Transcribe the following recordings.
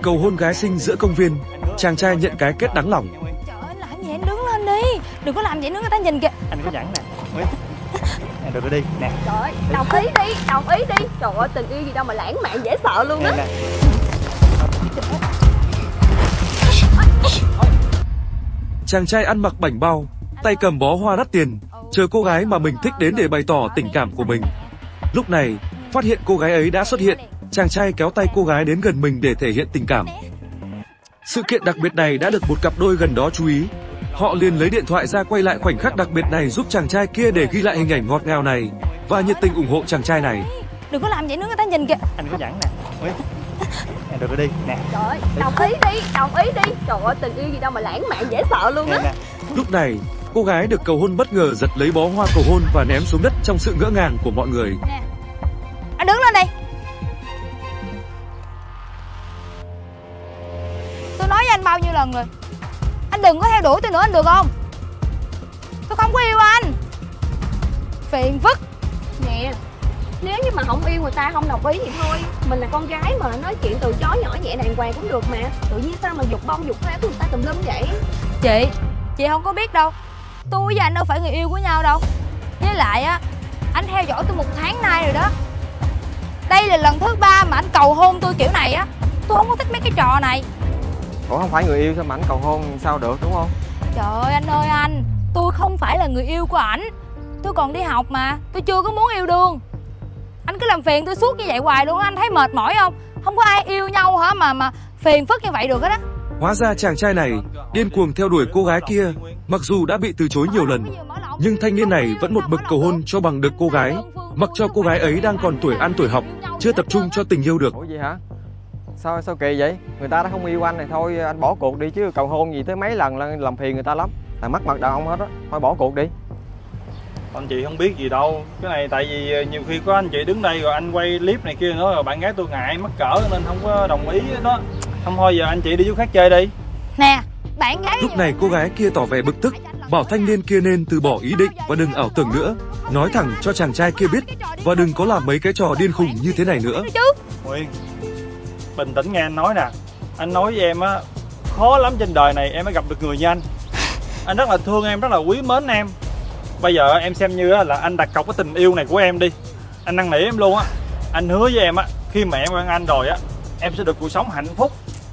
cầu hôn gái xinh giữa công viên, chàng trai nhận cái kết đắng lòng. Trời ơi, làm gì anh đứng lên đi. Đừng có làm vậy nữa người ta nhìn kìa. Anh có dẫn nè. Nè, được rồi đi, nè. Trời ơi, đồng ý đi, đồng ý đi. Trời ơi, tình yêu gì đâu mà lãng mạn dễ sợ luôn á. Chàng trai ăn mặc bảnh bao, tay cầm bó hoa đắt tiền, chờ cô gái mà mình thích đến để bày tỏ tình cảm của mình. Lúc này, phát hiện cô gái ấy đã xuất hiện, chàng trai kéo tay cô gái đến gần mình để thể hiện tình cảm. Sự kiện đặc biệt này đã được một cặp đôi gần đó chú ý. Họ liền lấy điện thoại ra quay lại khoảnh khắc đặc biệt này giúp chàng trai kia để ghi lại hình ảnh ngọt ngào này và nhiệt tình ủng hộ chàng trai này. Đừng có làm vậy nữa người ta nhìn kìa. Anh có dẫn nè. Nè, được rồi đi, nè. Trời ơi, đồng ý đi, đồng ý đi. Trời ơi, tình yêu gì đâu mà lãng mạn dễ sợ luôn á. Lúc này, cô gái được cầu hôn bất ngờ giật lấy bó hoa cầu hôn và ném xuống đất trong sự ngỡ ngàng của mọi người. Nè. Anh đứng lên đây. Tôi nói với anh bao nhiêu lần rồi, anh đừng có theo đuổi tôi nữa anh được không? Tôi không có yêu anh. Phiền phức. Nè, nếu như mà không yêu người ta, không đồng ý thì thôi. Mình là con gái mà, nói chuyện từ chối nhỏ nhẹ đàng hoàng cũng được mà. Tự nhiên sao mà dục bông dục hoa của người ta tùm lum vậy? Chị không có biết đâu. Tôi với anh đâu phải người yêu của nhau đâu. Với lại á, anh theo dõi tôi 1 tháng nay rồi đó. Đây là lần thứ 3 mà anh cầu hôn tôi kiểu này á. Tôi không có thích mấy cái trò này. Ủa không phải người yêu sao mà ảnh cầu hôn sao được, đúng không? Trời ơi anh ơi anh, tôi không phải là người yêu của ảnh. Tôi còn đi học mà, tôi chưa có muốn yêu đương. Anh cứ làm phiền tôi suốt như vậy hoài luôn, anh thấy mệt mỏi không? Không có ai yêu nhau hả mà phiền phức như vậy được hết á. Hóa ra chàng trai này điên cuồng theo đuổi cô gái kia, mặc dù đã bị từ chối nhiều lần, nhưng thanh niên này vẫn một mực cầu hôn cho bằng được cô gái, mặc cho cô gái ấy đang còn tuổi ăn tuổi học, chưa tập trung cho tình yêu được. Ủa gì hả? Sao kỳ vậy? Người ta đã không yêu anh thì thôi anh bỏ cuộc đi, chứ cầu hôn gì tới mấy lần làm phiền người ta lắm. Là mất mặt đàn ông hết á, thôi bỏ cuộc đi. Anh chị không biết gì đâu. Cái này tại vì nhiều khi có anh chị đứng đây rồi anh quay clip này kia nữa, rồi bạn gái tôi ngại mắc cỡ nên không có đồng ý đó. Không thôi giờ anh chị đi chỗ khác chơi đi. Nè, bạn gái. Lúc này cô gái kia tỏ vẻ bực tức, bảo thanh niên kia nên từ bỏ ý định và đừng ảo tưởng nữa, nói thẳng cho chàng trai kia biết và đừng có làm mấy cái trò điên khùng như thế này nữa. Nguyên, bình tĩnh nghe anh nói nè. Anh nói với em á, khó lắm trên đời này em mới gặp được người như anh. Anh rất là thương em, rất là quý mến em. Bây giờ em xem như là anh đặt cọc cái tình yêu này của em đi. Anh năn nỉ em luôn á. Anh hứa với em á, khi mà em quen anh rồi á, em sẽ được cuộc sống hạnh phúc.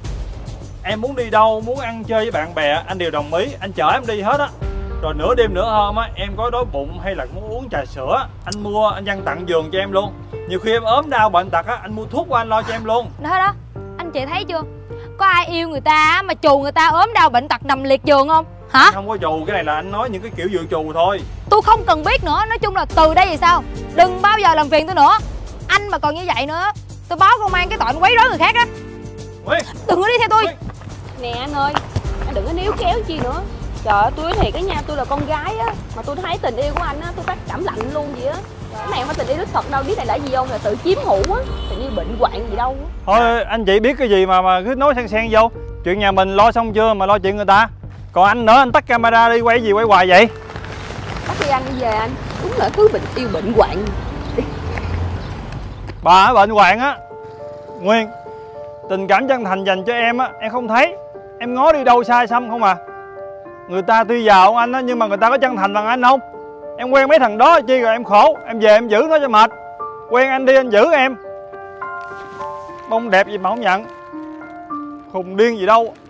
Em muốn đi đâu, muốn ăn chơi với bạn bè, anh đều đồng ý, anh chở em đi hết á. Rồi nửa đêm nửa hôm á, em có đói bụng hay là muốn uống trà sữa, anh mua, anh dâng tặng giường cho em luôn. Nhiều khi em ốm đau bệnh tật á, anh mua thuốc của anh lo cho em luôn. Đó đó, anh chị thấy chưa? Có ai yêu người ta mà trù người ta ốm đau bệnh tật nằm liệt giường không? Hả? Anh không có trù, cái này là anh nói những cái kiểu dựa trù thôi. Tôi không cần biết nữa, nói chung là từ đây thì sao? Đừng bao giờ làm phiền tôi nữa. Anh mà còn như vậy nữa, tôi báo công an cái tội quấy rối người khác á. Đừng có đi theo tôi. Nè anh ơi, anh đừng có níu kéo chi nữa. Trời ơi, tôi nói thiệt cái nha, tôi là con gái á, mà tôi thấy tình yêu của anh á, tôi phát cảm lạnh luôn vậy á. Cái này không phải tình yêu đích thực đâu, biết này là gì không? Là tự chiếm hữu á, tình yêu bệnh hoạn gì đâu á. Thôi anh chị biết cái gì mà cứ nói xen vô. Chuyện nhà mình lo xong chưa mà lo chuyện người ta. Còn anh nữa, anh tắt camera đi, quay gì quay hoài vậy? Tắt đi anh, đi về anh. Đúng là thứ bệnh yêu bệnh hoạn. Bà bệnh hoạn á. Nguyên, tình cảm chân thành dành cho em á, em không thấy. Em ngó đi đâu sai xăm không à. Người ta tuy giàu hơn anh á, nhưng mà người ta có chân thành bằng anh không? Em quen mấy thằng đó chi rồi em khổ. Em về em giữ nó cho mệt. Quen anh đi anh giữ em. Bông đẹp gì mà không nhận. Khùng điên gì đâu.